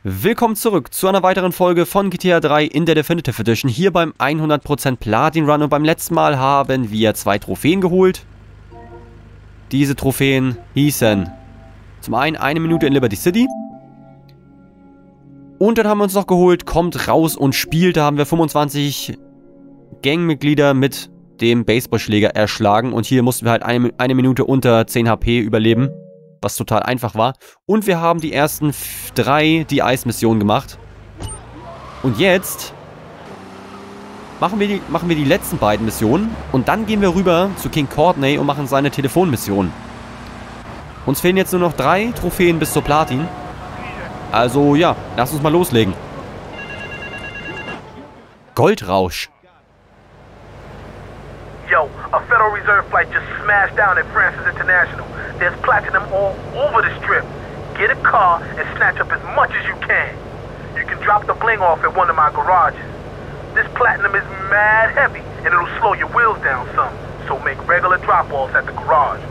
Willkommen zurück zu einer weiteren Folge von GTA 3 in der Definitive Edition, hier beim 100% Platin Run, und beim letzten Mal haben wir 2 Trophäen geholt. Diese Trophäen hießen zum einen 1 Minute in Liberty City und dann haben wir uns noch geholt, kommt raus und spielt. Da haben wir 25 Gangmitglieder mit dem Baseballschläger erschlagen und hier mussten wir halt eine Minute unter 10 HP überleben, was total einfach war. Und wir haben die ersten 3 DICE-Missionen gemacht. Und jetzt machen wir die letzten beiden Missionen. Und dann gehen wir rüber zu King Courtney und machen seine Telefonmission. Uns fehlen jetzt nur noch 3 Trophäen bis zur Platin. Also ja, lass uns mal loslegen. Goldrausch. Yo, a Federal Reserve flight just smashed down at Francis International. There's platinum all over the strip. Get a car and snatch up as much as you can. You can drop the bling off at one of my garages. This platinum is mad heavy and it'll slow your wheels down some. So make regular drop-offs at the garage.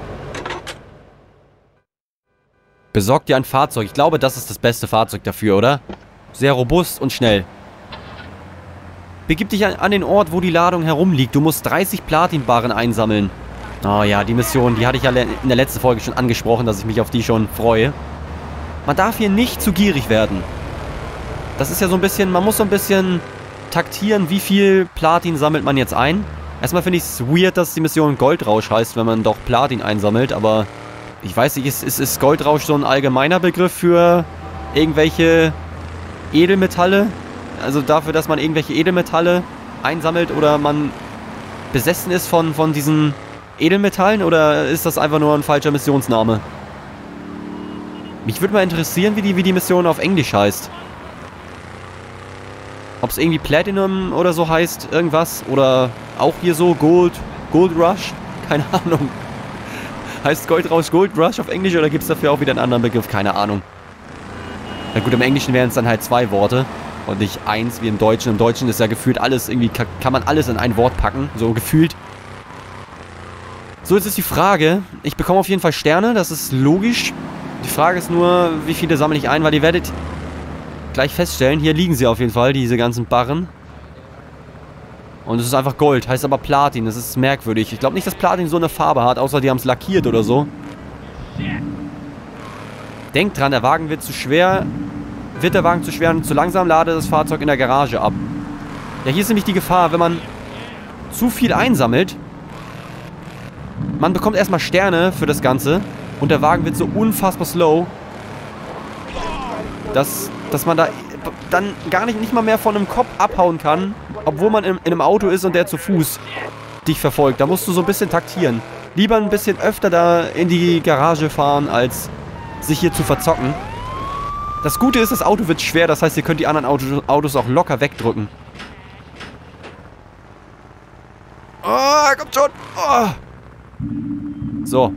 Besorg dir ein Fahrzeug. Ich glaube, das ist das beste Fahrzeug dafür, oder? Sehr robust und schnell. Begib dich an den Ort, wo die Ladung herumliegt. Du musst 30 Platinbarren einsammeln. Oh ja, die Mission, die hatte ich ja in der letzten Folge schon angesprochen, dass ich mich auf die schon freue. Man darf hier nicht zu gierig werden. Das ist ja so ein bisschen, man muss so ein bisschen taktieren, wie viel Platin sammelt man jetzt ein. Erstmal finde ich es weird, dass die Mission Goldrausch heißt, wenn man doch Platin einsammelt, aber ich weiß nicht, ist Goldrausch so ein allgemeiner Begriff für irgendwelche Edelmetalle? Also dafür, dass man irgendwelche Edelmetalle einsammelt oder man besessen ist von diesen Edelmetallen, oder ist das einfach nur ein falscher Missionsname? Mich würde mal interessieren, wie die Mission auf Englisch heißt. Ob es irgendwie Platinum oder so heißt, irgendwas, oder auch hier so Gold Rush? Keine Ahnung. Heißt Goldrausch Gold Rush auf Englisch oder gibt es dafür auch wieder einen anderen Begriff? Keine Ahnung. Na gut, im Englischen wären es dann halt 2 Worte. Und nicht 1 wie im Deutschen. Im Deutschen ist ja gefühlt alles irgendwie, kann man alles in ein Wort packen. So gefühlt. So, jetzt ist die Frage. Ich bekomme auf jeden Fall Sterne, das ist logisch. Die Frage ist nur, wie viele sammle ich ein, weil ihr werdet gleich feststellen, hier liegen sie auf jeden Fall, diese ganzen Barren. Und es ist einfach Gold, heißt aber Platin, das ist merkwürdig. Ich glaube nicht, dass Platin so eine Farbe hat, außer die haben es lackiert oder so. Denkt dran, der Wagen wird zu schwer. Wird der Wagen zu schwer und zu langsam, lade das Fahrzeug in der Garage ab. Ja, hier ist nämlich die Gefahr, wenn man zu viel einsammelt. Man bekommt erstmal Sterne für das Ganze und der Wagen wird so unfassbar slow, dass man da dann gar nicht mal mehr von einem Kopf abhauen kann, obwohl man in einem Auto ist und der zu Fuß dich verfolgt. Da musst du so ein bisschen taktieren. Lieber ein bisschen öfter da in die Garage fahren, als sich hier zu verzocken. Das Gute ist, das Auto wird schwer, das heißt, ihr könnt die anderen Autos auch locker wegdrücken. Oh, kommt schon! Oh. So.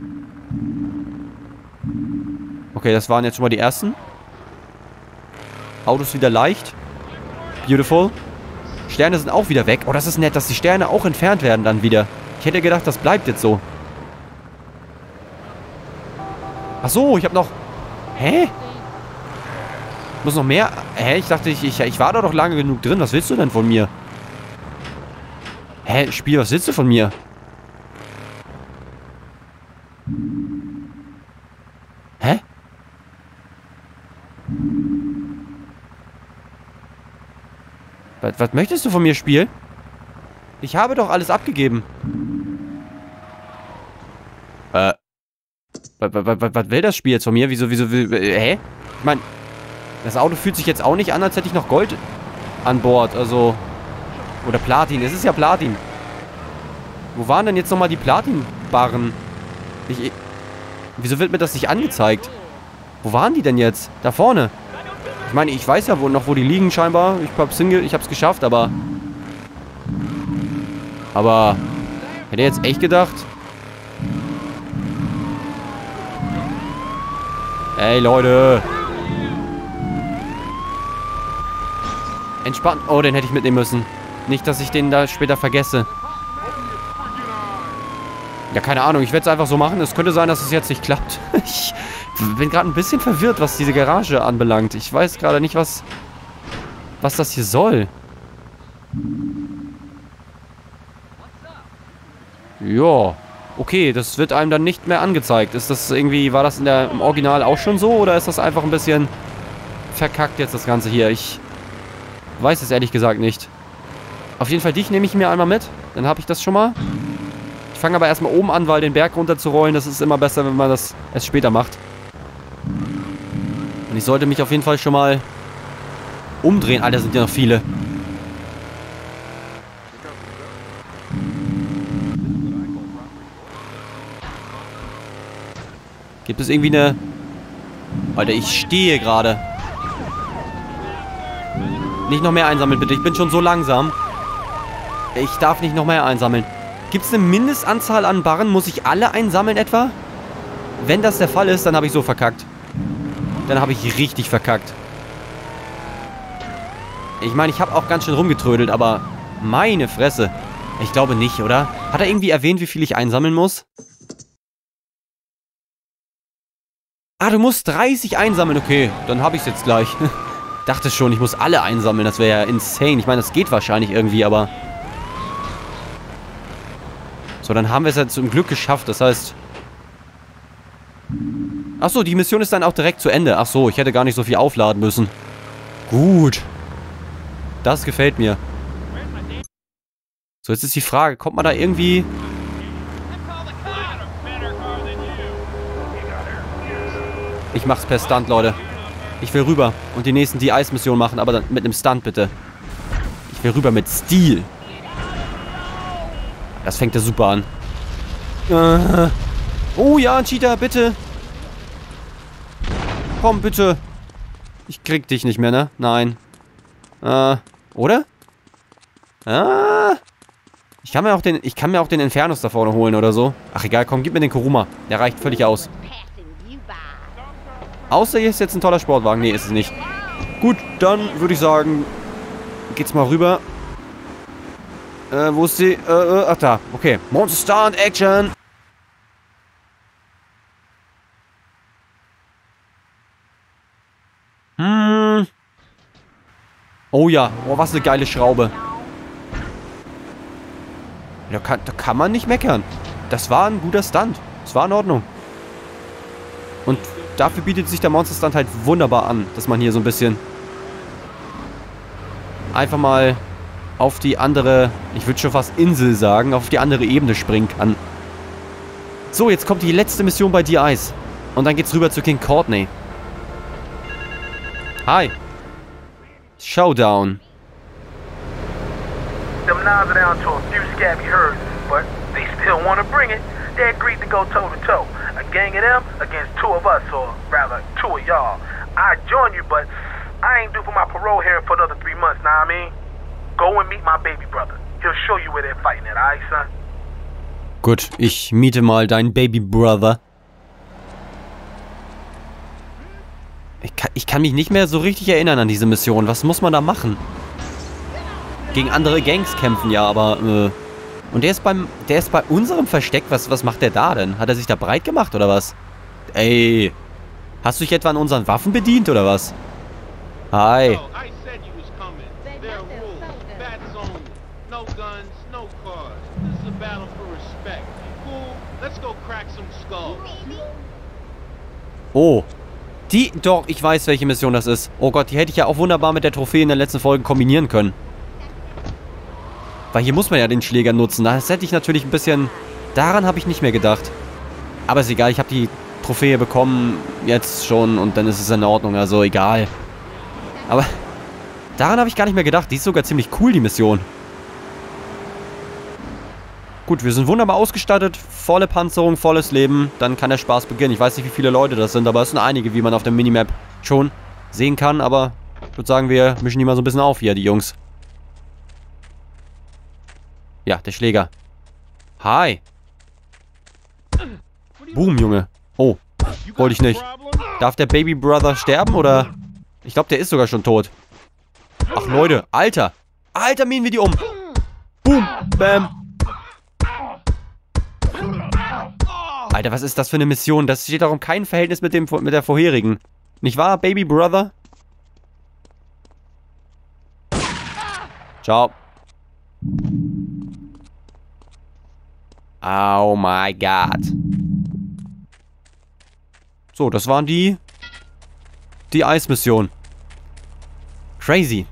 Okay, das waren jetzt schon mal die ersten. Autos wieder leicht. Beautiful. Sterne sind auch wieder weg. Oh, das ist nett, dass die Sterne auch entfernt werden dann wieder. Ich hätte gedacht, das bleibt jetzt so. Ach so, ich habe noch... Hä? Muss noch mehr... Hä? Ich dachte, ich war da doch lange genug drin. Was willst du denn von mir? Hä? Spiel, was willst du von mir? Hä? Was möchtest du von mir, Spiel? Ich habe doch alles abgegeben. Was will das Spiel jetzt von mir? Wieso hä? Ich meine... Das Auto fühlt sich jetzt auch nicht an, als hätte ich noch Gold an Bord, also... Oder Platin, es ist ja Platin. Wo waren denn jetzt nochmal die Platinbarren? Wieso wird mir das nicht angezeigt? Wo waren die denn jetzt? Da vorne. Ich meine, ich weiß ja wo die liegen scheinbar. Ich hab's geschafft, aber... Hätte jetzt echt gedacht... Ey, Leute... Entspannt. Oh, den hätte ich mitnehmen müssen. Nicht, dass ich den da später vergesse. Ja, keine Ahnung. Ich werde es einfach so machen. Es könnte sein, dass es jetzt nicht klappt. Ich bin gerade ein bisschen verwirrt, was diese Garage anbelangt. Ich weiß gerade nicht, was das hier soll. Ja. Okay, das wird einem dann nicht mehr angezeigt. Ist das irgendwie, war das im Original auch schon so? Oder ist das einfach ein bisschen verkackt jetzt, das Ganze hier? Ich weiß es ehrlich gesagt nicht. Auf jeden Fall dich nehme ich mir einmal mit. Dann habe ich das schon mal. Ich fange aber erstmal oben an, weil den Berg runter zu rollen, das ist immer besser, wenn man das erst später macht. Und ich sollte mich auf jeden Fall schon mal umdrehen. Alter, sind ja noch viele. Gibt es irgendwie eine... Alter, ich stehe gerade. Nicht noch mehr einsammeln, bitte. Ich bin schon so langsam. Ich darf nicht noch mehr einsammeln. Gibt es eine Mindestanzahl an Barren? Muss ich alle einsammeln etwa? Wenn das der Fall ist, dann habe ich so verkackt. Dann habe ich richtig verkackt. Ich meine, ich habe auch ganz schön rumgetrödelt, aber meine Fresse. Ich glaube nicht, oder? Hat er irgendwie erwähnt, wie viel ich einsammeln muss? Ah, du musst 30 einsammeln. Okay, dann habe ich es jetzt gleich. Dachte schon, ich muss alle einsammeln. Das wäre ja insane. Ich meine, das geht wahrscheinlich irgendwie, aber... So, dann haben wir es ja zum Glück geschafft. Das heißt... Achso, die Mission ist dann auch direkt zu Ende. Achso, ich hätte gar nicht so viel aufladen müssen. Gut. Das gefällt mir. So, jetzt ist die Frage, kommt man da irgendwie... Ich mach's per Stunt, Leute. Ich will rüber und die nächsten Die-Ice-Mission machen, aber dann mit einem Stunt, bitte. Ich will rüber mit Stil. Das fängt ja super an. Oh ja, Cheetah, bitte. Komm, bitte. Ich krieg dich nicht mehr, ne? Nein. Oder? Ich kann mir auch den Infernus da vorne holen oder so. Ach egal, komm, gib mir den Kuruma. Der reicht völlig aus. Außer hier ist jetzt ein toller Sportwagen. Nee, ist es nicht. Gut, dann würde ich sagen, geht's mal rüber. Wo ist sie? Ach da. Okay. Monster Stunt Action. Oh ja. Oh, was eine geile Schraube. Da kann man nicht meckern. Das war ein guter Stunt. Das war in Ordnung. Und dafür bietet sich der Monster Stunt halt wunderbar an, dass man hier so ein bisschen einfach mal auf die andere, ich würde schon fast Insel sagen, auf die andere Ebene springen kann. So, jetzt kommt die letzte Mission bei Die-Ice. Und dann geht's rüber zu King Courtney. Hi. Showdown. Them knives are down to a few scabby herds, but they still want to bring it. They agreed to go toe-to-toe. A gang of them against two of us, or rather, two of y'all. I'd join you, but I ain't due for my parole here for another 3 months, know what I mean? Go and meet my baby brother. He'll show you where they're fighting at, alright, son? Gut, ich miete mal deinen Baby Brother. Ich kann mich nicht mehr so richtig erinnern an diese Mission. Was muss man da machen? Gegen andere Gangs kämpfen, ja, aber... Und der ist bei unserem Versteck. Was macht der da denn? Hat er sich da breit gemacht, oder was? Ey. Hast du dich etwa an unseren Waffen bedient, oder was? Hi. Oh. Doch, ich weiß, welche Mission das ist. Oh Gott, die hätte ich ja auch wunderbar mit der Trophäe in der letzten Folge kombinieren können. Weil hier muss man ja den Schläger nutzen. Das hätte ich natürlich ein bisschen... Daran habe ich nicht mehr gedacht. Aber ist egal, ich habe die Trophäe bekommen jetzt schon und dann ist es in Ordnung, also egal. Aber daran habe ich gar nicht mehr gedacht. Die ist sogar ziemlich cool, die Mission. Gut, wir sind wunderbar ausgestattet. Volle Panzerung, volles Leben. Dann kann der Spaß beginnen. Ich weiß nicht, wie viele Leute das sind, aber es sind einige, wie man auf der Minimap schon sehen kann. Aber ich würde sagen, wir mischen die mal so ein bisschen auf hier, die Jungs. Ja, der Schläger. Hi. Boom, Junge. Oh, wollte ich nicht. Darf der Baby Brother sterben, oder? Ich glaube, der ist sogar schon tot. Ach, Leute. Alter. Alter, mähen wir die um. Boom. Bam. Alter, was ist das für eine Mission? Das steht doch um kein Verhältnis mit der vorherigen. Nicht wahr, Baby Brother? Ciao. Oh my God. So, das waren die Eismission. Crazy.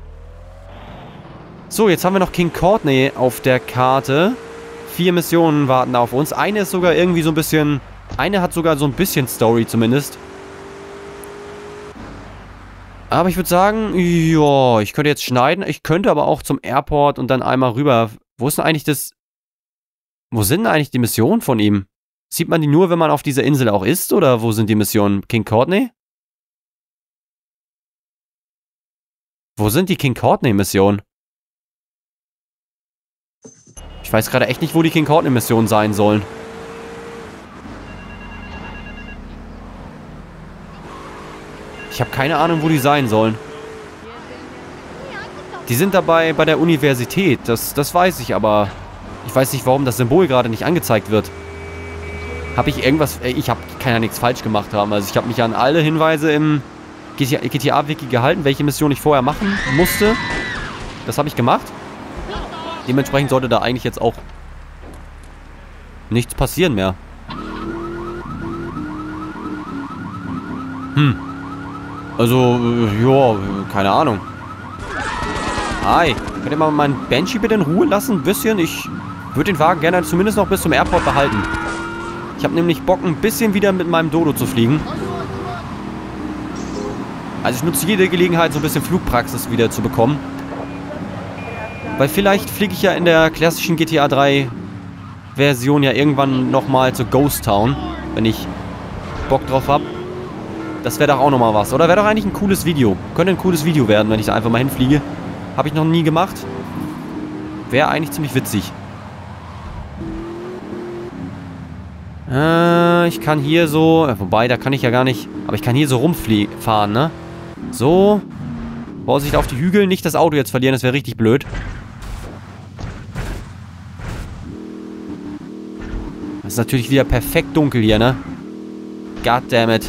So, jetzt haben wir noch King Courtney auf der Karte. 4 Missionen warten auf uns. Eine ist sogar irgendwie so ein bisschen... Eine hat sogar so ein bisschen Story zumindest. Aber ich würde sagen, ja, ich könnte jetzt schneiden. Ich könnte aber auch zum Airport und dann einmal rüber. Wo ist denn eigentlich das... Wo sind denn eigentlich die Missionen von ihm? Sieht man die nur, wenn man auf dieser Insel auch ist? Oder wo sind die Missionen? King Courtney? Wo sind die King Courtney-Missionen? Ich weiß gerade echt nicht, wo die King Courtney-Missionen sein sollen. Ich habe keine Ahnung, wo die sein sollen. Die sind dabei bei der Universität. Das weiß ich, aber... Ich weiß nicht, warum das Symbol gerade nicht angezeigt wird. Habe ich irgendwas... Ich kann ja nichts falsch gemacht haben. Also ich habe mich an alle Hinweise im GTA-Wiki gehalten, welche Mission ich vorher machen musste. Das habe ich gemacht. Dementsprechend sollte da eigentlich jetzt auch nichts passieren mehr. Also, ja, keine Ahnung. Hi, könnt ihr mal meinen Banshee bitte in Ruhe lassen? Ein bisschen. Ich würde den Wagen gerne zumindest noch bis zum Airport behalten. Ich habe nämlich Bock, ein bisschen wieder mit meinem Dodo zu fliegen. Also ich nutze jede Gelegenheit, so ein bisschen Flugpraxis wieder zu bekommen. Weil vielleicht fliege ich ja in der klassischen GTA 3 Version ja irgendwann nochmal zu Ghost Town, wenn ich Bock drauf habe. Das wäre doch auch nochmal was. Oder wäre doch eigentlich ein cooles Video. Könnte ein cooles Video werden, wenn ich da einfach mal hinfliege. Habe ich noch nie gemacht. Wäre eigentlich ziemlich witzig. Ich kann hier so... Wobei, da kann ich ja gar nicht... Aber ich kann hier so rumfahren, ne? So. Vorsicht auf die Hügel. Nicht das Auto jetzt verlieren, das wäre richtig blöd. Das ist natürlich wieder perfekt dunkel hier, ne? Goddammit.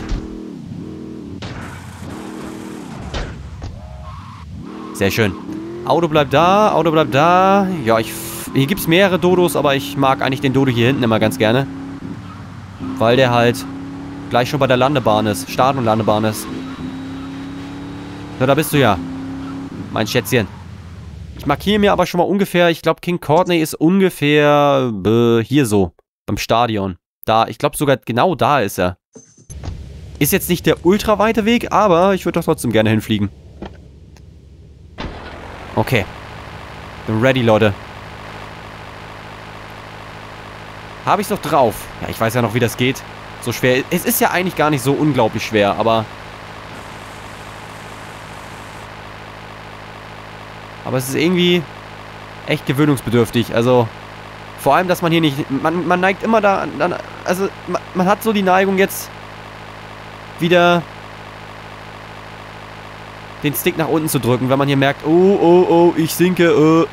Sehr schön. Auto bleibt da, Auto bleibt da. Ja, hier gibt es mehrere Dodos, aber ich mag eigentlich den Dodo hier hinten immer ganz gerne. Weil der halt gleich schon bei der Landebahn ist. Start- und Landebahn ist. So, da bist du ja. Mein Schätzchen. Ich markiere mir aber schon mal ungefähr, ich glaube King Courtney ist ungefähr hier so. Beim Stadion. Da, ich glaube sogar genau da ist er. Ist jetzt nicht der ultra weite Weg, aber ich würde doch trotzdem gerne hinfliegen. Okay. Bin ready, Leute. Habe ich es noch drauf? Ja, ich weiß ja noch, wie das geht. So schwer. Es ist ja eigentlich gar nicht so unglaublich schwer, aber... Aber es ist irgendwie echt gewöhnungsbedürftig. Also, vor allem, dass man hier nicht... Man neigt immer da... Also, man hat so die Neigung jetzt... wieder... den Stick nach unten zu drücken, wenn man hier merkt, oh, ich sinke,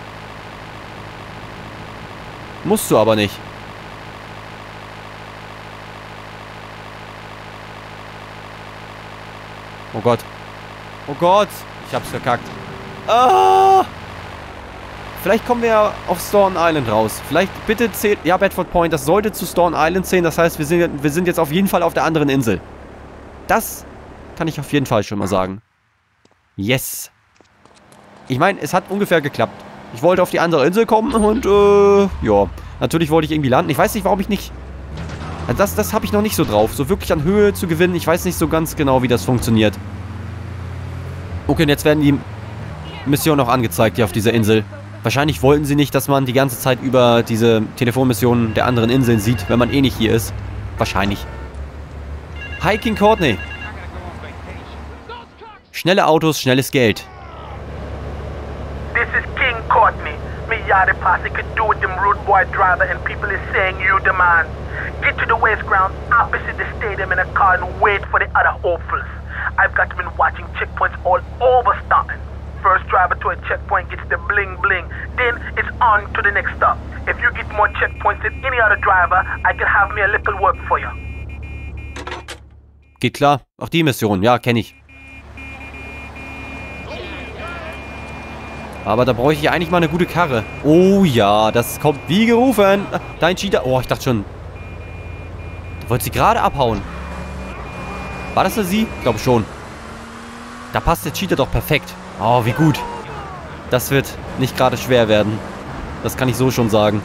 Musst du aber nicht. Oh Gott. Oh Gott. Ich hab's verkackt. Ah! Vielleicht kommen wir ja auf Staten Island raus. Vielleicht bitte zählt... Ja, Bedford Point, das sollte zu Staten Island zählen. Das heißt, wir sind jetzt auf jeden Fall auf der anderen Insel. Das kann ich auf jeden Fall schon mal sagen. Yes. Ich meine, es hat ungefähr geklappt. Ich wollte auf die andere Insel kommen und, ja. Natürlich wollte ich irgendwie landen. Ich weiß nicht, warum ich nicht... Das habe ich noch nicht so drauf. So wirklich an Höhe zu gewinnen. Ich weiß nicht so ganz genau, wie das funktioniert. Okay, und jetzt werden die Missionen auch angezeigt hier auf dieser Insel. Wahrscheinlich wollten sie nicht, dass man die ganze Zeit über diese Telefonmissionen der anderen Inseln sieht, wenn man eh nicht hier ist. Wahrscheinlich. Hi, King Courtney. Schnelle Autos, schnelles Geld. This is King Courtney. Me yada posse could do with them rude boy driver and people is saying you demand. Get to the waste ground opposite the stadium in a car and wait for the other hopefuls. I've got been watching checkpoints all over Staunton. First driver to a checkpoint gets the bling bling, then it's on to the next stop. If you get more checkpoints than any other driver, I can have me a little work for you. Geht klar. Auch die Mission. Ja, kenne ich. Aber da bräuchte ich eigentlich mal eine gute Karre. Oh ja, das kommt wie gerufen. Dein Cheater. Oh, ich dachte schon. Du wolltest sie gerade abhauen. War das sie? Ich glaube schon. Da passt der Cheater doch perfekt. Oh, wie gut. Das wird nicht gerade schwer werden. Das kann ich so schon sagen.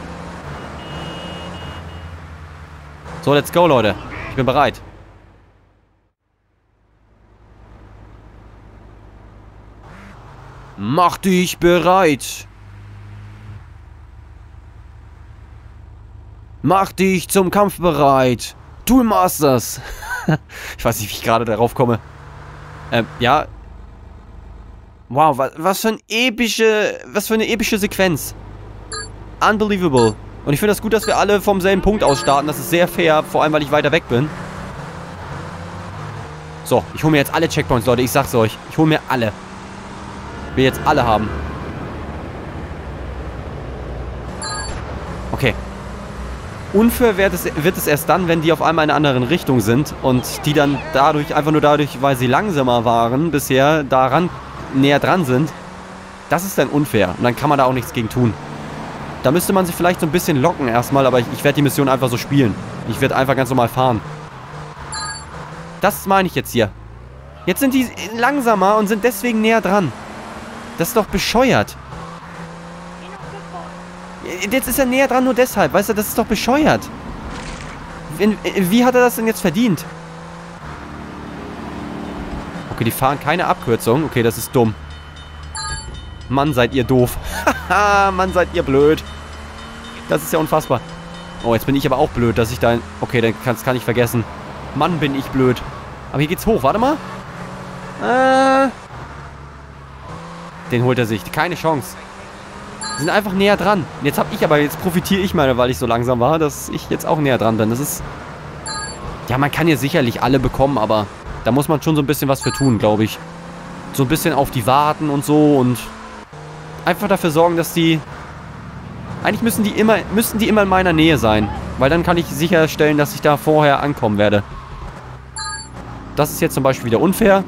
So, let's go, Leute. Ich bin bereit. Mach dich bereit. Mach dich zum Kampf bereit. Tool Masters. Ich weiß nicht, wie ich gerade darauf komme. Ja. Wow, was für eine epische Sequenz. Unbelievable. Und ich finde das gut, dass wir alle vom selben Punkt aus starten. Das ist sehr fair, vor allem, weil ich weiter weg bin. So, ich hole mir jetzt alle Checkpoints, Leute. Ich sag's euch. Ich hole mir alle. Ich will jetzt alle haben. Okay. Unfair wird es erst dann, wenn die auf einmal in einer anderen Richtung sind und die dann dadurch, einfach nur dadurch, weil sie langsamer waren bisher, näher dran sind. Das ist dann unfair und dann kann man da auch nichts gegen tun. Da müsste man sich vielleicht so ein bisschen locken erstmal, aber ich werde die Mission einfach so spielen. Ich werde einfach ganz normal fahren. Das meine ich jetzt hier. Jetzt sind die langsamer und sind deswegen näher dran. Das ist doch bescheuert. Jetzt ist er näher dran nur deshalb. Weißt du, das ist doch bescheuert. Wie hat er das denn jetzt verdient? Okay, die fahren keine Abkürzung. Okay, das ist dumm. Mann, seid ihr doof. Haha, Mann, seid ihr blöd. Das ist ja unfassbar. Oh, jetzt bin ich aber auch blöd, dass ich da... Okay, dann kann ich vergessen. Mann, bin ich blöd. Aber hier geht's hoch. Warte mal. Den holt er sich. Keine Chance. Die sind einfach näher dran. Und jetzt profitiere ich mal, weil ich so langsam war, dass ich jetzt auch näher dran bin. Das ist... Ja, man kann hier sicherlich alle bekommen, aber da muss man schon so ein bisschen was für tun, glaube ich. So ein bisschen auf die warten und so und einfach dafür sorgen, dass die... Eigentlich müssten die immer in meiner Nähe sein. Weil dann kann ich sicherstellen, dass ich da vorher ankommen werde. Das ist jetzt zum Beispiel wieder unfair.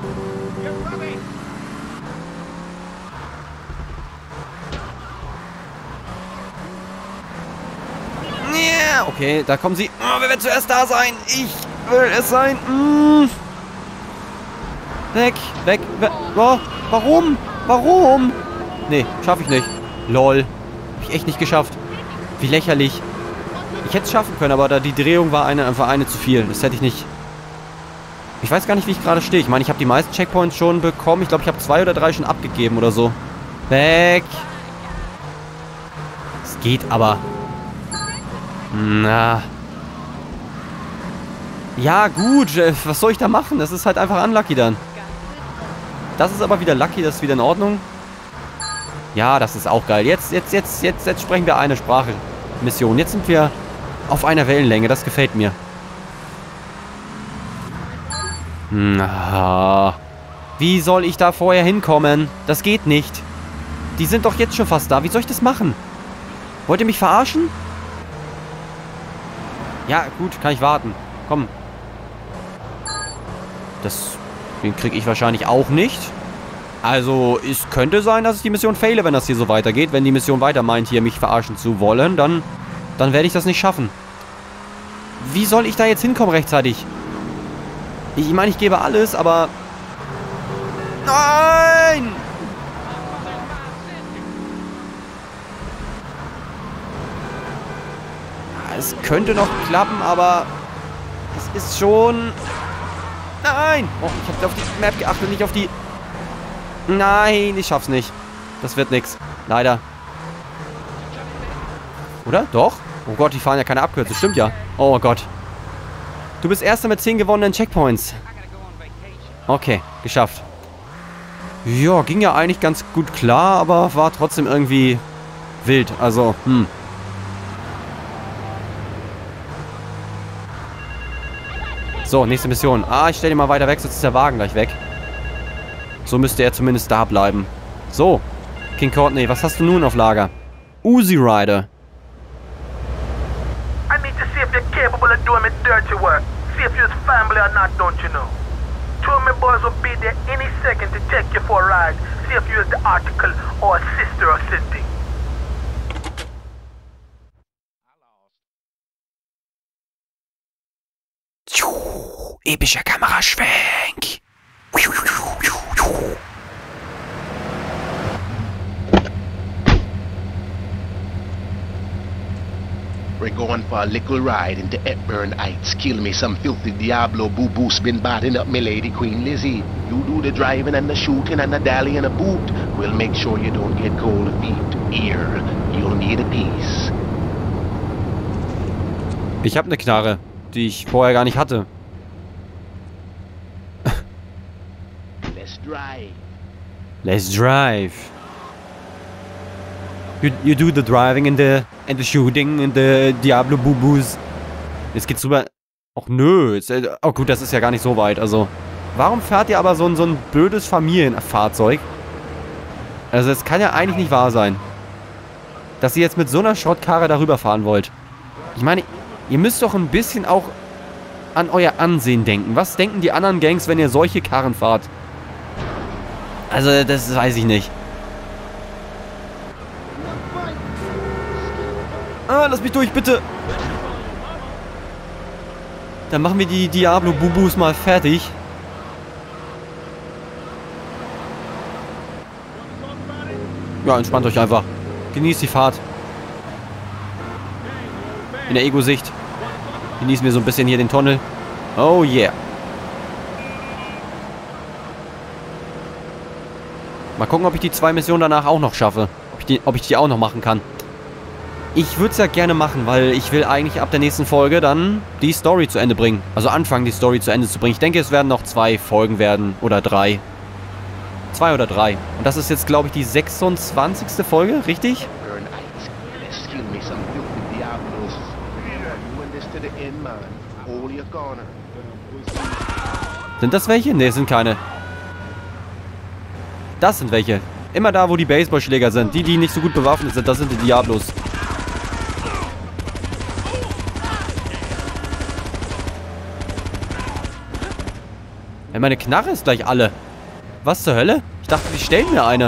Yeah, okay, da kommen sie. Oh, wer wird zuerst da sein? Ich will es sein. Weg. Oh, warum? Warum? Nee, schaffe ich nicht. Lol. Hab ich echt nicht geschafft. Wie lächerlich. Ich hätte es schaffen können, aber da die Drehung war einfach eine zu viel. Das hätte ich nicht... Ich weiß gar nicht, wie ich gerade stehe. Ich meine, ich habe die meisten Checkpoints schon bekommen. Ich glaube, ich habe 2 oder 3 schon abgegeben oder so. Weg. Es geht aber. Na. Ja, gut. Was soll ich da machen? Das ist halt einfach unlucky dann. Das ist aber wieder lucky. Das ist wieder in Ordnung. Ja, das ist auch geil. Jetzt sprechen wir eine Sprache. Mission. Jetzt sind wir auf einer Wellenlänge. Das gefällt mir. Na. Wie soll ich da vorher hinkommen? Das geht nicht. Die sind doch jetzt schon fast da. Wie soll ich das machen? Wollt ihr mich verarschen? Ja, gut. Kann ich warten. Komm. Den kriege ich wahrscheinlich auch nicht. Also, es könnte sein, dass ich die Mission faile, wenn das hier so weitergeht. Wenn die Mission weiter meint, hier mich verarschen zu wollen, dann werde ich das nicht schaffen. Wie soll ich da jetzt hinkommen rechtzeitig? Ich meine, ich gebe alles, aber... Nein! Es könnte noch klappen, aber... Es ist schon... Nein! Oh, ich habe auf die Map geachtet, nicht auf die... Nein, ich schaff's nicht. Das wird nix. Leider. Oder? Doch? Oh Gott, die fahren ja keine Abkürzung. Stimmt ja. Oh Gott. Du bist Erster mit 10 gewonnenen Checkpoints. Okay, geschafft. Ja, ging ja eigentlich ganz gut klar, aber war trotzdem irgendwie wild. Also, So, nächste Mission. Ah, ich stelle ihn mal weiter weg, sonst ist der Wagen gleich weg. So müsste er zumindest da bleiben. So, King Courtney, was hast du nun auf Lager? Uzi Rider. doing me dirty work. See if you're family or not, don't you know? Two of my boys will be there any second to take you for a ride. See if you're the article or a sister or something. Epischer Kameraschwenk. We're going for a little ride into Hepburn Heights. Kill me some filthy Diablo boo-boos been batting up me lady Queen Lizzie. You do the driving and the shooting and the dally and the boot. We'll make sure you don't get cold feet. Here, you'll need a piece. Ich habe eine Knarre, die ich vorher gar nicht hatte. Let's drive. Let's drive. You do the driving and the shooting and the Diablo Boo-Boos. Jetzt geht's rüber. Ach nö. Oh gut, das ist ja gar nicht so weit. Also, warum fährt ihr aber so ein blödes Familienfahrzeug? Also, das kann ja eigentlich nicht wahr sein. Dass ihr jetzt mit so einer Schrottkarre darüber fahren wollt. Ich meine, ihr müsst doch ein bisschen auch an euer Ansehen denken. Was denken die anderen Gangs, wenn ihr solche Karren fahrt? Also, das weiß ich nicht. Ah, lass mich durch, bitte. Dann machen wir die Diablo Bubus mal fertig. Ja, entspannt euch einfach. Genießt die Fahrt. In der Ego-Sicht. Genießen wir so ein bisschen hier den Tunnel. Oh yeah. Mal gucken, ob ich die 2 Missionen danach auch noch schaffe. Ob ich die auch noch machen kann. Ich würde es ja gerne machen, weil ich will eigentlich ab der nächsten Folge dann die Story zu Ende bringen. Also anfangen, die Story zu Ende zu bringen. Ich denke, es werden noch 2 Folgen werden. Oder 3. 2 oder 3. Und das ist jetzt, glaube ich, die 26. Folge, richtig? Sind das welche? Ne, sind keine. Das sind welche. Immer da, wo die Baseballschläger sind. Die nicht so gut bewaffnet sind, das sind die Diablos. Ja, meine Knarre ist gleich alle. Was zur Hölle? Ich dachte, die stellen mir eine.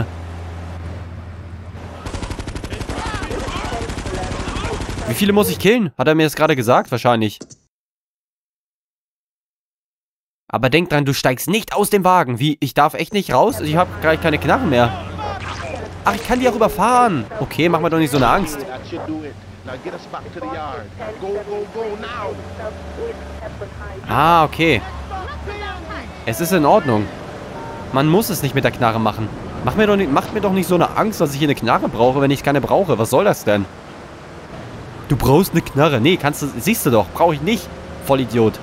Wie viele muss ich killen? Hat er mir das gerade gesagt? Wahrscheinlich. Aber denk dran, du steigst nicht aus dem Wagen. Wie? Ich darf echt nicht raus? Ich habe gleich keine Knarre mehr. Ach, ich kann die auch überfahren. Okay, mach mir doch nicht so eine Angst. Ah, okay. Es ist in Ordnung. Man muss es nicht mit der Knarre machen. Macht mir doch nicht so eine Angst, dass ich hier eine Knarre brauche, wenn ich keine brauche. Was soll das denn? Du brauchst eine Knarre. Nee, siehst du doch. Brauche ich nicht. Vollidiot.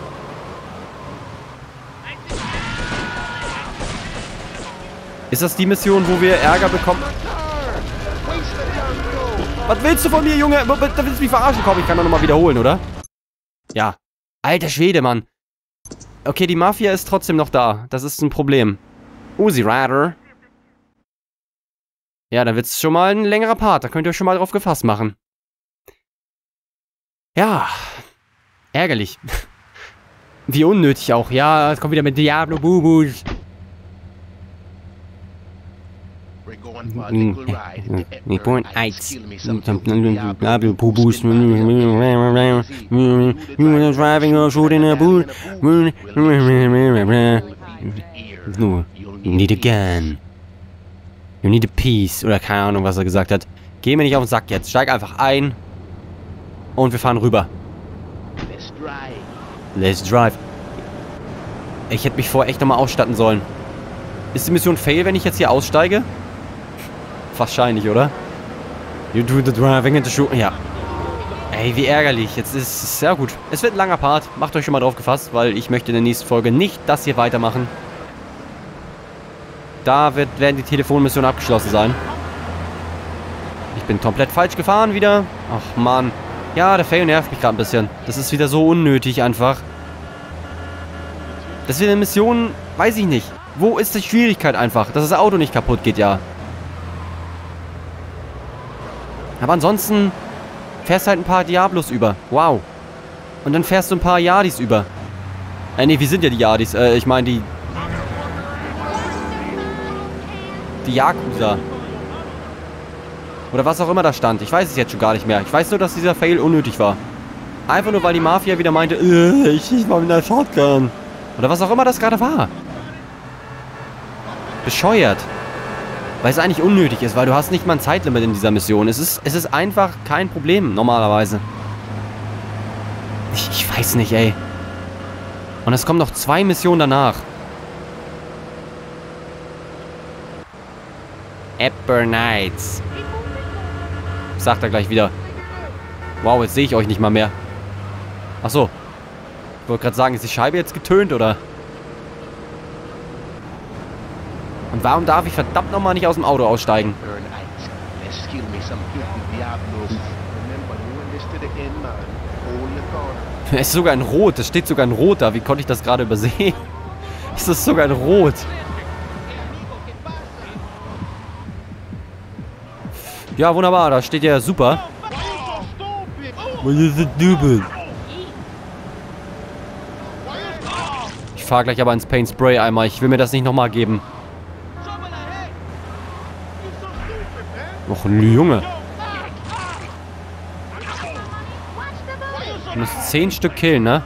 Ist das die Mission, wo wir Ärger bekommen? Was willst du von mir, Junge? Da willst du mich verarschen? Komm, ich kann doch nochmal wiederholen, oder? Ja. Alter Schwede, Mann. Okay, die Mafia ist trotzdem noch da. Das ist ein Problem. Uzi Rider. Ja, dann wird es schon mal ein längerer Part. Da könnt ihr euch schon mal drauf gefasst machen. Ja. Ärgerlich. Wie unnötig auch. Ja, es kommt wieder mit Diablo Bubus. We point Heights. Diablo Bubus. Driving or shooting a boot. You need a gun. You need a piece. Oder keine Ahnung, was er gesagt hat. Geh mir nicht auf den Sack jetzt. Steig einfach ein. Und wir fahren rüber. Let's drive. Ich hätte mich vorher echt nochmal ausstatten sollen. Ist die Mission fail, wenn ich jetzt hier aussteige? Wahrscheinlich, oder? You do the driving and the shooting. Ja. Ey, wie ärgerlich. Jetzt ist es sehr gut. Es wird ein langer Part. Macht euch schon mal drauf gefasst, weil ich möchte in der nächsten Folge nicht das hier weitermachen. Da werden die Telefonmissionen abgeschlossen sein. Ich bin komplett falsch gefahren wieder. Ach, Mann. Ja, der Fail nervt mich gerade ein bisschen. Das ist wieder so unnötig einfach. Das ist wieder eine Mission, weiß ich nicht. Wo ist die Schwierigkeit einfach? Dass das Auto nicht kaputt geht, ja. Aber ansonsten fährst halt ein paar Diablos über. Wow. Und dann fährst du ein paar Yardis über. Nee, wir sind ja die Yardis. Ich meine die Yakuza. Oder was auch immer da stand. Ich weiß es jetzt schon gar nicht mehr. Ich weiß nur, dass dieser Fail unnötig war. Einfach nur, weil die Mafia wieder meinte, ich war mit einer Shotgun. Oder was auch immer das gerade war. Bescheuert. Weil es eigentlich unnötig ist, weil du hast nicht mal ein Zeitlimit in dieser Mission. Es ist einfach kein Problem, normalerweise. Ich weiß nicht, ey. Und es kommen noch 2 Missionen danach. Epper Nights. Sagt er gleich wieder. Wow, jetzt sehe ich euch nicht mal mehr. Achso. Ich wollte gerade sagen, ist die Scheibe jetzt getönt, oder? Und warum darf ich verdammt nochmal nicht aus dem Auto aussteigen? Es ist sogar in Rot. Es steht sogar in Rot da. Wie konnte ich das gerade übersehen? Es ist sogar in Rot. Ja, wunderbar. Da steht ja super. Ich fahre gleich aber ins Paint Spray einmal. Ich will mir das nicht nochmal geben. Noch ein Junge. Du musst 10 Stück killen, ne?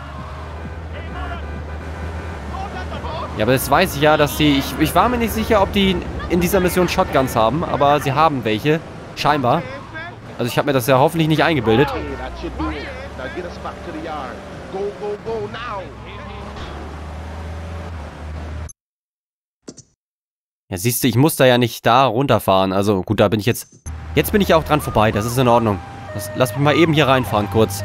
Ja, aber das weiß ich ja, dass sie... Ich war mir nicht sicher, ob die in dieser Mission Shotguns haben, aber sie haben welche. Scheinbar. Also ich habe mir das ja hoffentlich nicht eingebildet. Ja, siehst du, ich muss da ja nicht da runterfahren. Also gut, da bin ich jetzt... Jetzt bin ich ja auch dran vorbei, das ist in Ordnung. Lass mich mal eben hier reinfahren, kurz.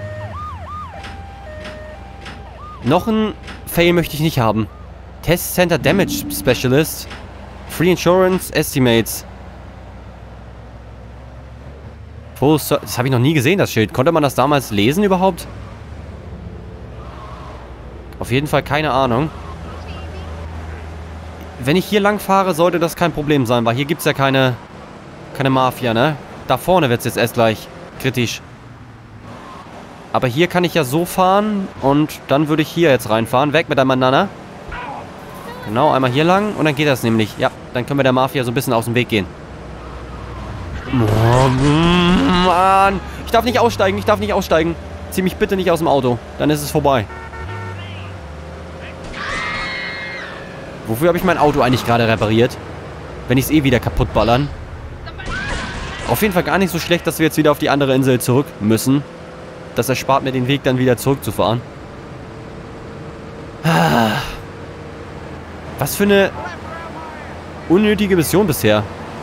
Noch ein Fail möchte ich nicht haben. Test Center Damage Specialist. Free Insurance Estimates. Das habe ich noch nie gesehen, das Schild. Konnte man das damals lesen überhaupt? Auf jeden Fall keine Ahnung. Wenn ich hier lang fahre, sollte das kein Problem sein, weil hier gibt es ja keine Mafia, ne? Da vorne wird es jetzt erst gleich kritisch. Aber hier kann ich ja so fahren und dann würde ich hier jetzt reinfahren. Weg mit der Banana. Genau, einmal hier lang und dann geht das nämlich. Ja, dann können wir der Mafia so ein bisschen aus dem Weg gehen. Oh, Mann. Ich darf nicht aussteigen, ich darf nicht aussteigen. Zieh mich bitte nicht aus dem Auto, dann ist es vorbei. Wofür habe ich mein Auto eigentlich gerade repariert? Wenn ich es eh wieder kaputt ballern. Auf jeden Fall gar nicht so schlecht, dass wir jetzt wieder auf die andere Insel zurück müssen. Das erspart mir den Weg, dann wieder zurückzufahren. Was für eine unnötige Mission bisher.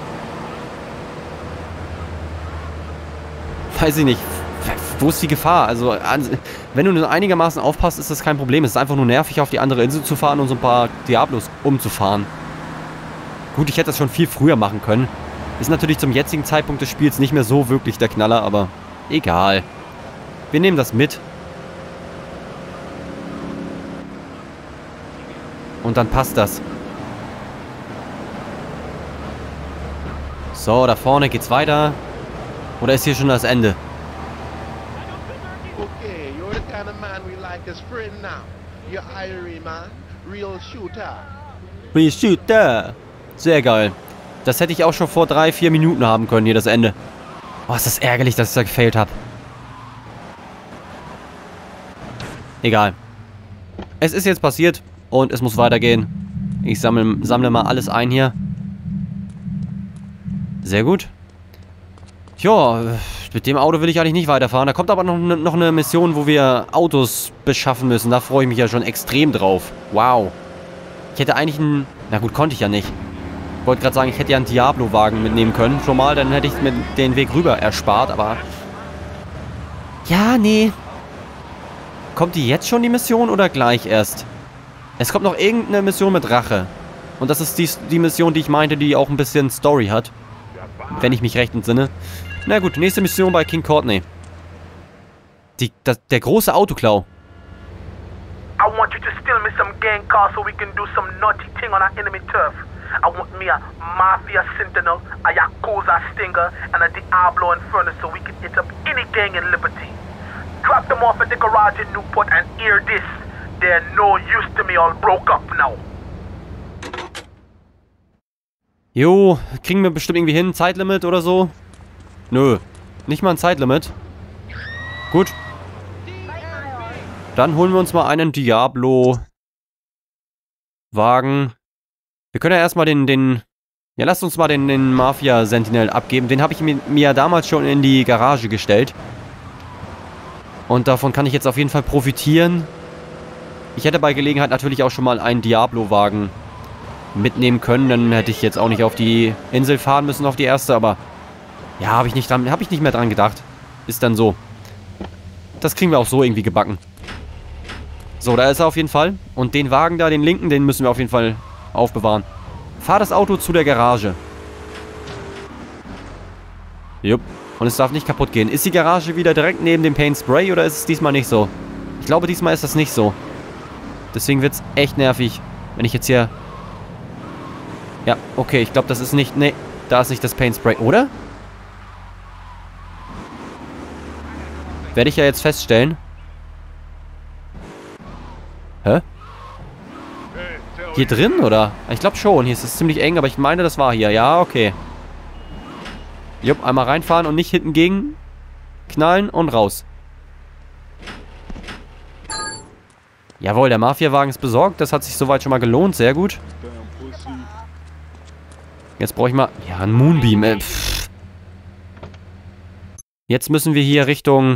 Weiß ich nicht. Wo ist die Gefahr? Also, wenn du nur einigermaßen aufpasst, ist das kein Problem. Es ist einfach nur nervig, auf die andere Insel zu fahren und so ein paar Diablos umzufahren. Gut, ich hätte das schon viel früher machen können. Ist natürlich zum jetzigen Zeitpunkt des Spiels nicht mehr so wirklich der Knaller, aber egal. Wir nehmen das mit. Und dann passt das. So, da vorne geht's weiter. Oder ist hier schon das Ende? Okay, you're the kind of man we like as friend now. You're Irie, man. Real shooter. Real shooter. Sehr geil. Das hätte ich auch schon vor 3-4 Minuten haben können, hier das Ende. Oh, ist das ärgerlich, dass ich da gefailt habe. Egal. Es ist jetzt passiert und es muss weitergehen. Ich sammle mal alles ein hier. Sehr gut. Ja, mit dem Auto will ich eigentlich nicht weiterfahren. Da kommt aber noch eine Mission, wo wir Autos beschaffen müssen. Da freue ich mich ja schon extrem drauf. Wow. Ich hätte eigentlich einen... Na gut, konnte ich ja nicht. Ich wollte gerade sagen, ich hätte ja einen Diablo-Wagen mitnehmen können. Schon mal, dann hätte ich mir den Weg rüber erspart, aber... Ja, nee. Kommt die jetzt schon, die Mission, oder gleich erst? Es kommt noch irgendeine Mission mit Rache. Und das ist die Mission, die ich meinte, die auch ein bisschen Story hat. Wenn ich mich recht entsinne. Na gut, nächste Mission bei King Courtney. Der große Autoklau. I want you to steal me some gang cars so we can do some naughty thing on our enemy turf. I want me a Mafia Sentinel, a Yakuza Stinger, and a Diablo Inferno so we can hit up any gang in Liberty. Drop them off at the garage in Newport and hear this. They're no use to me, all broke up now. Jo, kriegen wir bestimmt irgendwie hin, Zeitlimit oder so? Nö, nicht mal ein Zeitlimit. Gut. Dann holen wir uns mal einen Diablo-Wagen. Wir können ja erstmal ja, lasst uns mal den Mafia Sentinel abgeben. Den habe ich mir ja damals schon in die Garage gestellt. Und davon kann ich jetzt auf jeden Fall profitieren. Ich hätte bei Gelegenheit natürlich auch schon mal einen Diablo-Wagen mitnehmen können. Dann hätte ich jetzt auch nicht auf die Insel fahren müssen, auf die erste. Aber ja, habe ich nicht mehr dran gedacht. Ist dann so. Das kriegen wir auch so irgendwie gebacken. So, da ist er auf jeden Fall. Und den Wagen da, den linken, den müssen wir auf jeden Fall aufbewahren. Fahr das Auto zu der Garage. Jupp. Und es darf nicht kaputt gehen. Ist die Garage wieder direkt neben dem Paint Spray oder ist es diesmal nicht so? Ich glaube, diesmal ist das nicht so. Deswegen wird es echt nervig, wenn ich jetzt hier... Ja, okay, ich glaube, das ist nicht... Nee, da ist nicht das Paint Spray, oder? Werde ich ja jetzt feststellen. Hä? Hier drin, oder? Ich glaube schon. Hier ist es ziemlich eng, aber ich meine, das war hier. Ja, okay. Jupp, einmal reinfahren und nicht hinten gegen knallen und raus. Jawohl, der Mafia-Wagen ist besorgt. Das hat sich soweit schon mal gelohnt. Sehr gut. Jetzt brauche ich mal... Ja, ein Moonbeam. Jetzt müssen wir hier Richtung...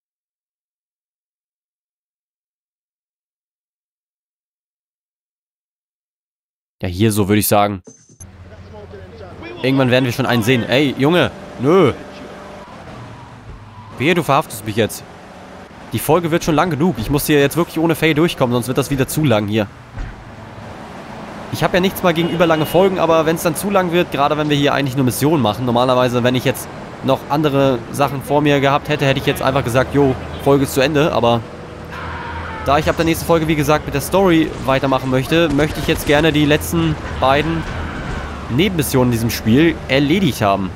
Ja, hier so, würde ich sagen. Irgendwann werden wir schon einen sehen. Ey, Junge. Nö. Wehe, du verhaftest mich jetzt. Die Folge wird schon lang genug. Ich muss hier jetzt wirklich ohne Faye durchkommen, sonst wird das wieder zu lang hier. Ich habe ja nichts mal gegenüber lange Folgen, aber wenn es dann zu lang wird, gerade wenn wir hier eigentlich nur Missionen machen. Normalerweise, wenn ich jetzt noch andere Sachen vor mir gehabt hätte, hätte ich jetzt einfach gesagt, jo, Folge ist zu Ende, aber... Da ich ab der nächsten Folge, wie gesagt, mit der Story weitermachen möchte, möchte ich jetzt gerne die letzten beiden Nebenmissionen in diesem Spiel erledigt haben.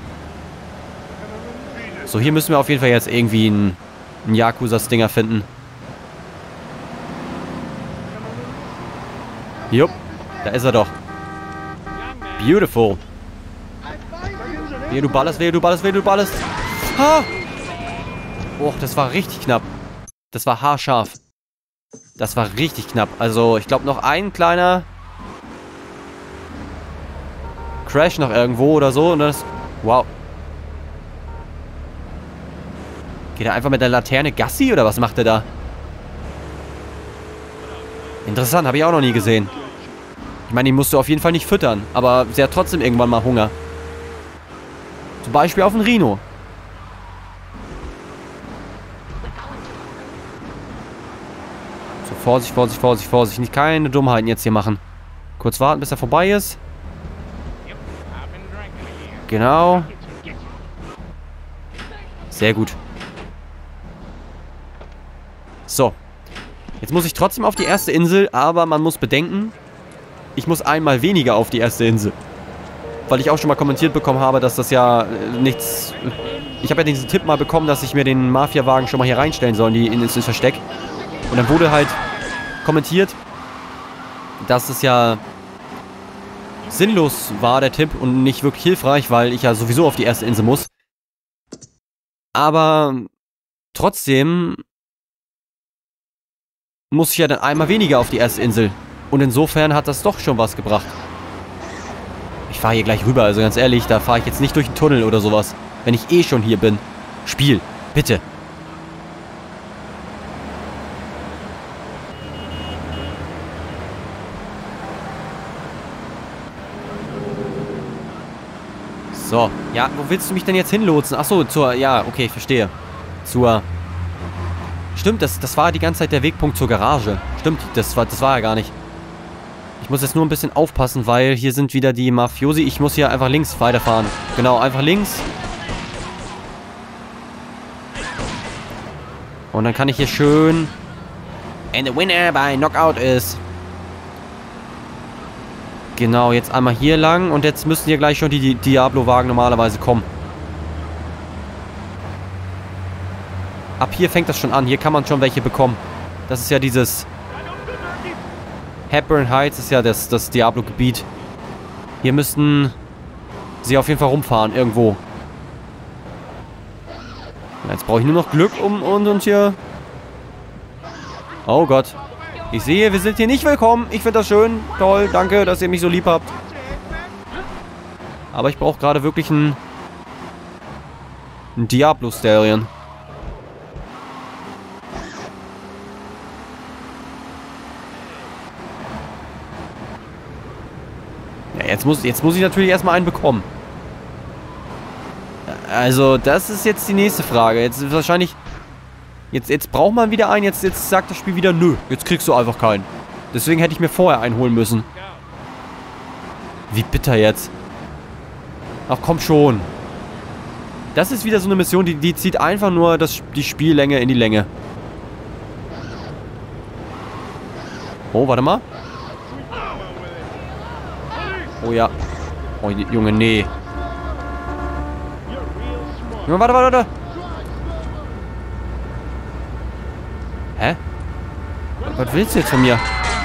So, hier müssen wir auf jeden Fall jetzt irgendwie einen Yakuza-Stinger finden. Jupp, da ist er doch. Beautiful. Wehe, du ballerst, wehe, du ballerst, wehe, du ballerst. Ha! Och, das war richtig knapp. Das war haarscharf. Das war richtig knapp. Also, ich glaube, noch ein kleiner Crash noch irgendwo oder so. Und das... Wow. Geht er einfach mit der Laterne Gassi oder was macht er da? Interessant, habe ich auch noch nie gesehen. Ich meine, die musst du auf jeden Fall nicht füttern. Aber sie hat trotzdem irgendwann mal Hunger. Zum Beispiel auf einen Rhino. Vorsicht, Vorsicht, Vorsicht, Vorsicht. Nicht keine Dummheiten jetzt hier machen. Kurz warten, bis er vorbei ist. Genau. Sehr gut. So. Jetzt muss ich trotzdem auf die erste Insel, aber man muss bedenken, ich muss einmal weniger auf die erste Insel. Weil ich auch schon mal kommentiert bekommen habe, dass das ja nichts... Ich habe ja diesen Tipp mal bekommen, dass ich mir den Mafia-Wagen schon mal hier reinstellen soll ins Versteck. Und dann wurde halt kommentiert, dass es ja sinnlos war, der Tipp, und nicht wirklich hilfreich, weil ich ja sowieso auf die erste Insel muss. Aber trotzdem muss ich ja dann einmal weniger auf die erste Insel. Und insofern hat das doch schon was gebracht. Ich fahre hier gleich rüber, also ganz ehrlich, da fahre ich jetzt nicht durch den Tunnel oder sowas. Wenn ich eh schon hier bin. Spiel, bitte. So, ja, wo willst du mich denn jetzt hinlotsen? Achso, ja, okay, ich verstehe. Stimmt, das war die ganze Zeit der Wegpunkt zur Garage. Stimmt, das war ja gar nicht. Ich muss jetzt nur ein bisschen aufpassen, weil hier sind wieder die Mafiosi. Ich muss hier einfach links weiterfahren. Genau, einfach links. Und dann kann ich hier schön... And the winner by Knockout is... Genau, jetzt einmal hier lang und jetzt müssen hier gleich schon die Diablo-Wagen normalerweise kommen. Ab hier fängt das schon an. Hier kann man schon welche bekommen. Das ist ja dieses... Hepburn Heights ist ja das Diablo-Gebiet. Hier müssten sie auf jeden Fall rumfahren, irgendwo. Jetzt brauche ich nur noch Glück, um uns hier... Oh Gott. Ich sehe, wir sind hier nicht willkommen. Ich finde das schön. Toll, danke, dass ihr mich so lieb habt. Aber ich brauche gerade wirklich einen Diablo-Stallion. Ja, jetzt muss ich natürlich erstmal einen bekommen. Also, das ist jetzt die nächste Frage. Jetzt ist wahrscheinlich... Jetzt braucht man wieder einen. Jetzt sagt das Spiel wieder, nö, jetzt kriegst du einfach keinen. Deswegen hätte ich mir vorher einen holen müssen. Wie bitter jetzt. Ach, komm schon. Das ist wieder so eine Mission, die zieht einfach nur die Spiellänge in die Länge. Oh, warte mal. Oh ja. Oh, Junge, nee. Junge, warte. Hä? Was willst du jetzt von mir?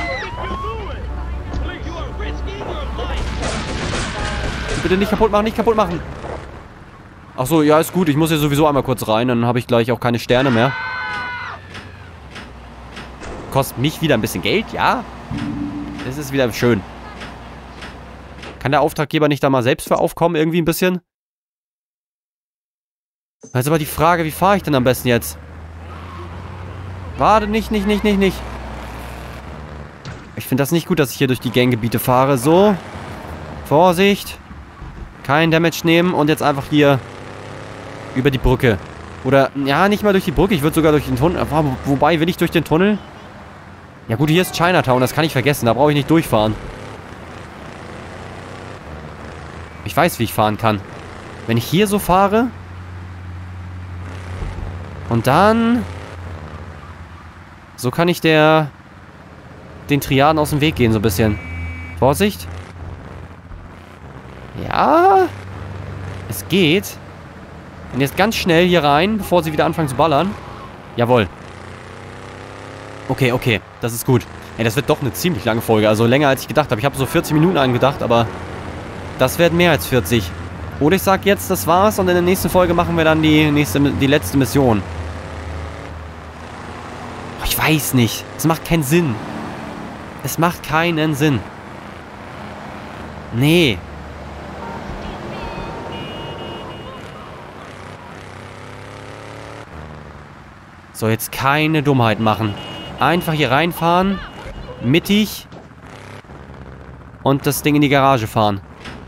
Bitte nicht kaputt machen, Ach so, ja, ist gut. Ich muss hier sowieso einmal kurz rein. Dann habe ich gleich auch keine Sterne mehr. Kostet mich wieder ein bisschen Geld, ja. Das ist wieder schön. Kann der Auftraggeber nicht da mal selbst für aufkommen? Irgendwie ein bisschen? Das ist aber die Frage, wie fahre ich denn am besten jetzt? Warte, nicht. Ich finde das nicht gut, dass ich hier durch die Ganggebiete fahre. So. Vorsicht. Kein Damage nehmen und jetzt einfach hier über die Brücke. Oder, ja, nicht mal durch die Brücke. Ich würde sogar durch den Tunnel. Wobei, will ich durch den Tunnel? Ja gut, hier ist Chinatown. Das kann ich vergessen. Da brauche ich nicht durchfahren. Ich weiß, wie ich fahren kann. Wenn ich hier so fahre. Und dann... So kann ich den Triaden aus dem Weg gehen, so ein bisschen. Vorsicht. Ja. Es geht. Und jetzt ganz schnell hier rein, bevor sie wieder anfangen zu ballern. Jawohl. Okay. Das ist gut. Ey, das wird doch eine ziemlich lange Folge. Also länger, als ich gedacht habe. Ich habe so 40 Minuten angedacht, aber das werden mehr als 40. Oder ich sag jetzt, das war's. Und in der nächsten Folge machen wir dann die letzte Mission. Ich weiß nicht. Es macht keinen Sinn. Es macht keinen Sinn. Nee. So, jetzt keine Dummheit machen. Einfach hier reinfahren. Mittig. Und das Ding in die Garage fahren.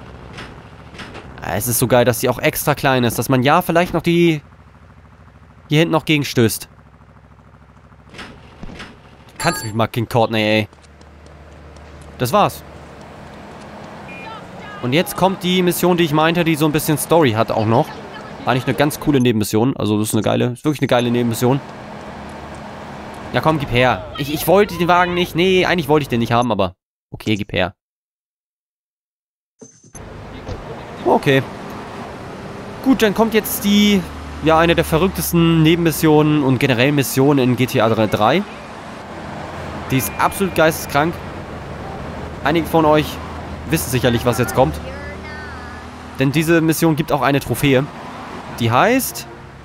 Es ist so geil, dass die auch extra klein ist. Dass man ja vielleicht noch die hier hinten noch gegenstößt. Kannst mich mal, King Courtney, ey. Das war's. Und jetzt kommt die Mission, die ich meinte, die so ein bisschen Story hat auch noch. Eigentlich eine ganz coole Nebenmission. Also das ist wirklich eine geile Nebenmission. Ja komm, gib her. Ich wollte den Wagen nicht. Nee, eigentlich wollte ich den nicht haben, aber... Okay, gib her. Okay. Gut, dann kommt jetzt die... Ja, eine der verrücktesten Nebenmissionen und generell Missionen in GTA 3. Die ist absolut geisteskrank. Einige von euch wissen sicherlich, was jetzt kommt. Denn diese Mission gibt auch eine Trophäe. Die heißt...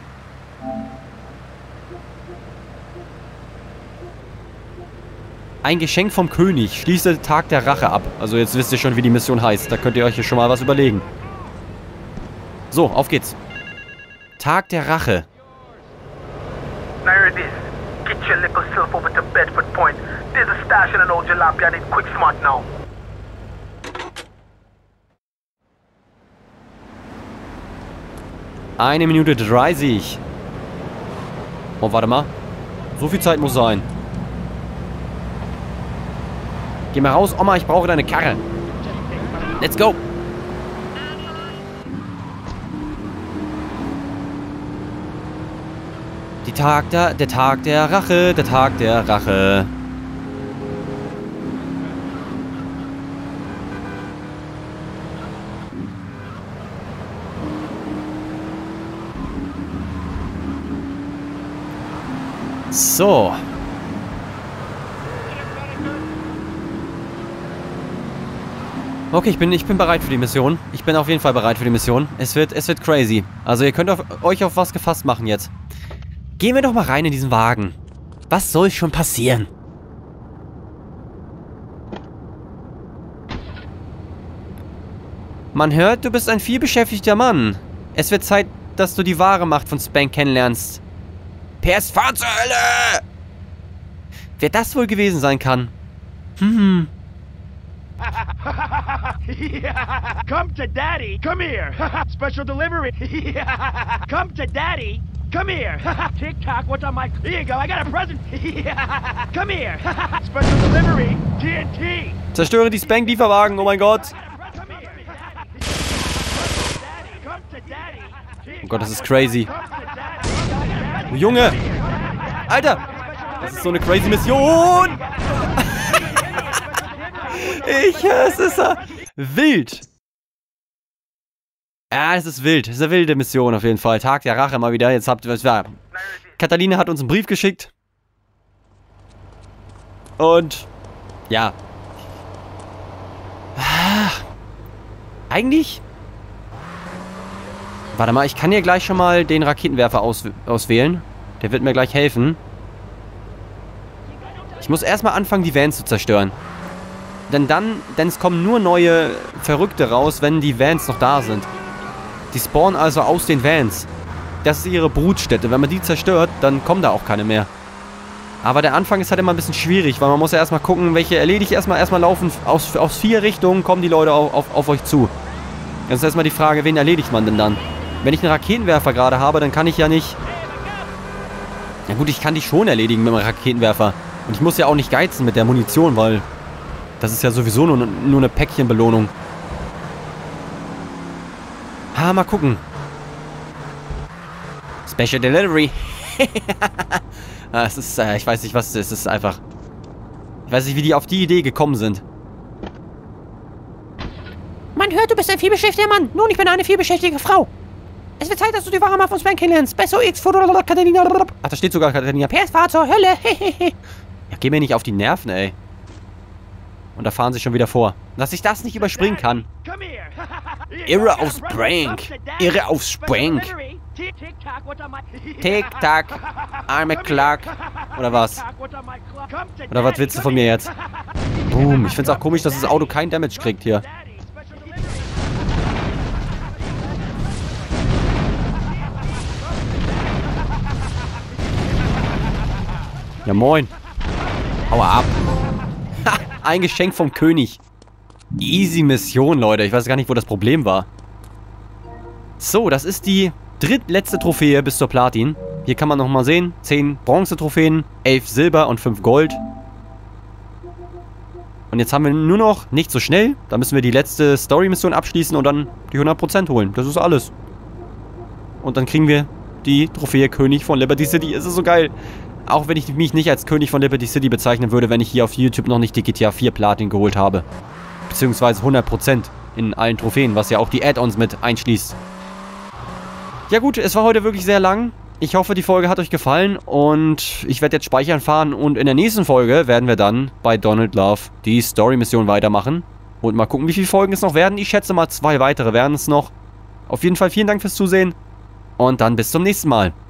Ein Geschenk vom König. Schließe Tag der Rache ab. Also jetzt wisst ihr schon, wie die Mission heißt. Da könnt ihr euch hier schon mal was überlegen. So, auf geht's. Tag der Rache. Now here it is. Get your little self over to Bedford Point. There's a stash in an old jalopy. I need quick smart now. Eine Minute 30. Oh, warte mal. So viel Zeit muss sein. Geh mal raus, Oma, ich brauche deine Karre. Let's go. Der Tag der Rache, der Tag der Rache. So. Okay, ich bin bereit für die Mission. Ich bin auf jeden Fall bereit für die Mission. Es wird crazy. Also ihr könnt euch auf was gefasst machen jetzt. Gehen wir doch mal rein in diesen Wagen. Was soll schon passieren? Man hört, du bist ein vielbeschäftigter Mann. Es wird Zeit, dass du die wahre Macht von Spank kennenlernst. PS, fahr zur Hölle! Wer das wohl gewesen sein kann? Come to daddy. Come here. Special delivery. Come to daddy. Come here. TikTok, what's on my... Here you go. I got a present. Come here. Special delivery. TNT. Zerstöre die Spank-Lieferwagen, oh mein Gott. Oh Gott, das ist crazy. Oh, Junge! Alter! Das ist so eine crazy Mission! Es ist wild! Ja, es ist wild. Es ist eine wilde Mission auf jeden Fall. Tag der Rache mal wieder. Jetzt habt ihr... Catalina hat uns einen Brief geschickt. Und... Ja. Eigentlich... Warte mal, ich kann hier gleich schon mal den Raketenwerfer auswählen. Der wird mir gleich helfen. Ich muss erstmal anfangen, die Vans zu zerstören. Denn es kommen nur neue Verrückte raus, wenn die Vans noch da sind. Die spawnen also aus den Vans. Das ist ihre Brutstätte. Wenn man die zerstört, dann kommen da auch keine mehr. Aber der Anfang ist halt immer ein bisschen schwierig, weil man muss ja erstmal gucken, welche erledige ich erstmal laufen. Aus 4 Richtungen kommen die Leute auf euch zu. Jetzt ist erstmal die Frage, wen erledigt man denn dann? Wenn ich einen Raketenwerfer gerade habe, dann kann ich ja nicht... Na gut, ich kann die schon erledigen mit einem Raketenwerfer. Und ich muss ja auch nicht geizen mit der Munition, weil... Das ist ja sowieso nur eine Päckchenbelohnung. Mal gucken. Special Delivery. Es ist, ich weiß nicht, was es ist. Es ist einfach... Ich weiß nicht, wie die auf die Idee gekommen sind. Man hört, du bist ein vielbeschäftigter Mann. Nun, ich bin eine vielbeschäftigte Frau. Es wird Zeit, dass du die wahre Macht von Spank kennenlernst. Besso X, Catalina. Ach, da steht sogar Catalina. PS, fahr zur Hölle. Ja, geh mir nicht auf die Nerven, ey. Und da fahren sie schon wieder vor. Dass ich das nicht überspringen kann. Irre auf Spank. Irre auf Spank. Tick-Tack. I'm a Clark. Oder was? Oder was willst du von mir jetzt? Boom. Ich find's auch komisch, dass das Auto kein Damage kriegt hier. Ja, moin. Hau ab. Ha, ein Geschenk vom König. Easy Mission, Leute. Ich weiß gar nicht, wo das Problem war. So, das ist die drittletzte Trophäe bis zur Platin. Hier kann man nochmal sehen. 10 Bronze-Trophäen, 11 Silber und 5 Gold. Und jetzt haben wir nur noch nicht so schnell. Da müssen wir die letzte Story-Mission abschließen und dann die 100% holen. Das ist alles. Und dann kriegen wir die Trophäe König von Liberty City. Es ist so geil. Auch wenn ich mich nicht als König von Liberty City bezeichnen würde, wenn ich hier auf YouTube noch nicht die GTA 4 Platin geholt habe. Beziehungsweise 100% in allen Trophäen, was ja auch die Add-ons mit einschließt. Ja gut, es war heute wirklich sehr lang. Ich hoffe, die Folge hat euch gefallen und ich werde jetzt speichern fahren und in der nächsten Folge werden wir dann bei Donald Love die Story-Mission weitermachen. Und mal gucken, wie viele Folgen es noch werden. Ich schätze mal 2 weitere werden es noch. Auf jeden Fall vielen Dank fürs Zusehen und dann bis zum nächsten Mal.